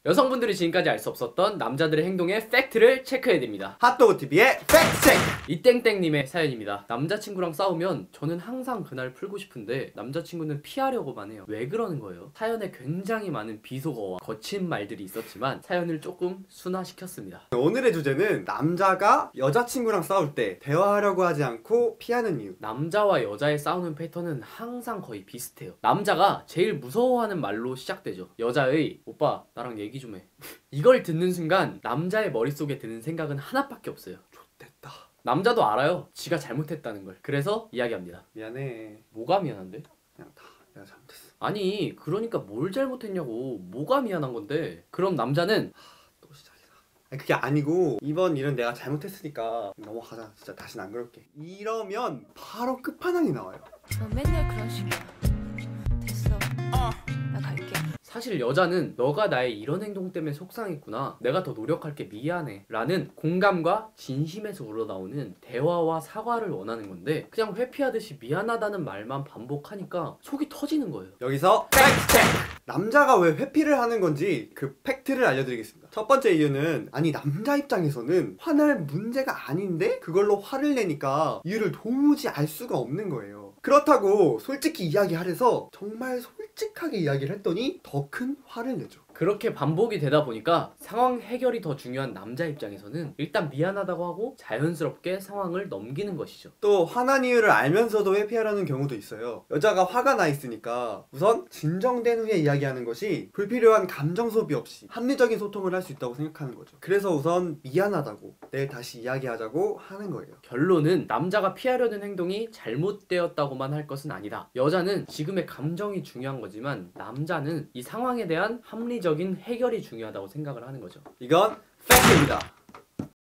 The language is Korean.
여성분들이 지금까지 알 수 없었던 남자들의 행동의 팩트를 체크해드립니다. 핫도그TV의 팩트체크! 이땡땡님의 사연입니다. 남자친구랑 싸우면 저는 항상 그날 풀고 싶은데 남자친구는 피하려고만 해요. 왜 그러는 거예요? 사연에 굉장히 많은 비속어와 거친 말들이 있었지만 사연을 조금 순화시켰습니다. 오늘의 주제는 남자가 여자친구랑 싸울 때 대화하려고 하지 않고 피하는 이유. 남자와 여자의 싸우는 패턴은 항상 거의 비슷해요. 남자가 제일 무서워하는 말로 시작되죠. 여자의 오빠 나랑 얘기 좀 해. 이걸 듣는 순간 남자의 머릿속에 드는 생각은 하나밖에 없어요. 좋댔다. 남자도 알아요. 지가 잘못했다는 걸. 그래서 이야기합니다. 미안해. 뭐가 미안한데? 그냥 다 내가 잘못했어. 아니 그러니까 뭘 잘못했냐고. 뭐가 미안한 건데? 그럼 남자는 또 시작이다. 아니, 그게 아니고 이번 일은 내가 잘못했으니까 넘어가자. 진짜 다시는 안 그럴게. 이러면 바로 끝판왕이 나와요. 너 맨날 그런 식이야. 됐어. 나 갈게. 사실 여자는 너가 나의 이런 행동 때문에 속상했구나. 내가 더 노력할게. 미안해. 라는 공감과 진심에서 우러나오는 대화와 사과를 원하는 건데 그냥 회피하듯이 미안하다는 말만 반복하니까 속이 터지는 거예요. 여기서 팩트체크! 남자가 왜 회피를 하는 건지 그 팩트를 알려드리겠습니다. 첫 번째 이유는 아니 남자 입장에서는 화날 문제가 아닌데 그걸로 화를 내니까 이유를 도무지 알 수가 없는 거예요. 그렇다고 솔직히 이야기하래서 정말 솔직하게 이야기를 했더니 더 큰 화를 내죠. 그렇게 반복이 되다 보니까 상황 해결이 더 중요한 남자 입장에서는 일단 미안하다고 하고 자연스럽게 상황을 넘기는 것이죠. 또 화난 이유를 알면서도 회피하려는 경우도 있어요. 여자가 화가 나 있으니까 우선 진정된 후에 이야기하는 것이 불필요한 감정 소비 없이 합리적인 소통을 할 수 있다고 생각하는 거죠. 그래서 우선 미안하다고 내일 다시 이야기하자고 하는 거예요. 결론은 남자가 피하려는 행동이 잘못되었다고만 할 것은 아니다. 여자는 지금의 감정이 중요한 거지만 남자는 이 상황에 대한 합리적인 해결이 중요하다고 생각을 하는 거죠. 이건 팩트입니다.